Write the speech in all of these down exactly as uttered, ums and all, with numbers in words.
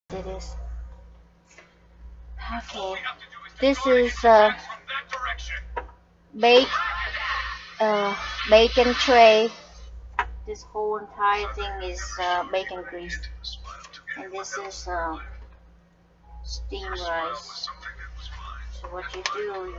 It is. Okay. This is uh, bake, uh, bacon tray. This whole entire thing is uh, bacon grease, and this is uh, steamed rice. So what you do, you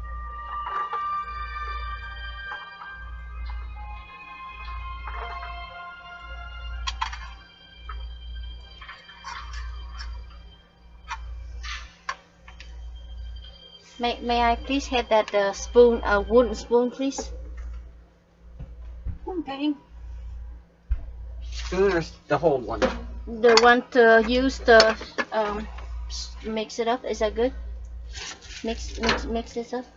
May, may I please have that uh, spoon, a uh, wooden spoon, please? Okay. Spoon or the whole one? The one to use to um, mix it up. Is that good? Mix, mix, mix this up.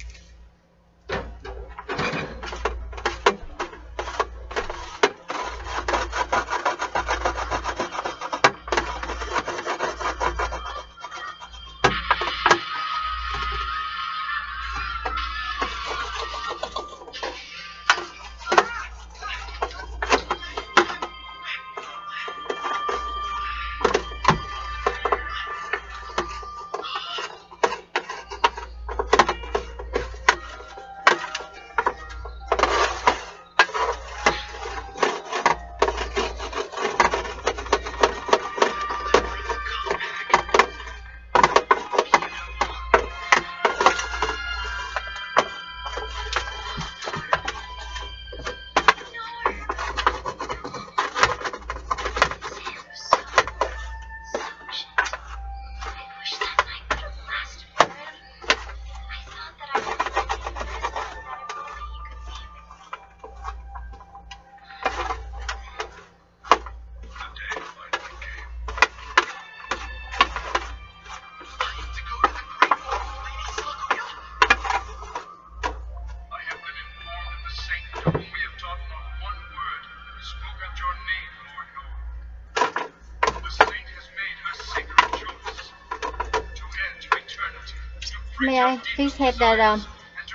May I please have that um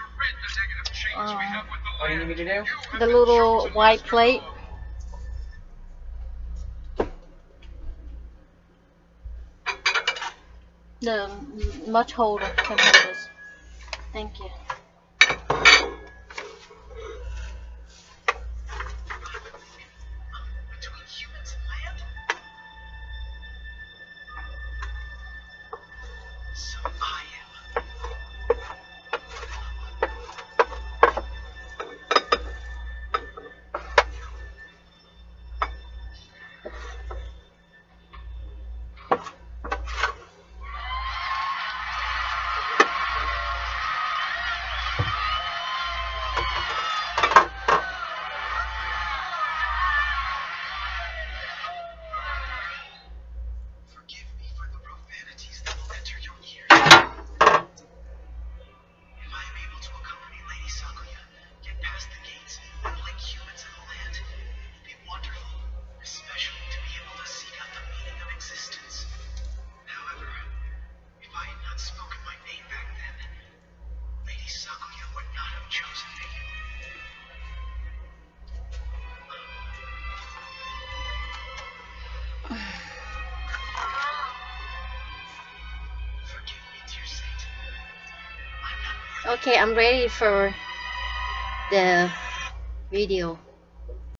uh, What do you need me to do? the little white plate? The much holder can hold this. Thank you. Okay, I'm ready for the video.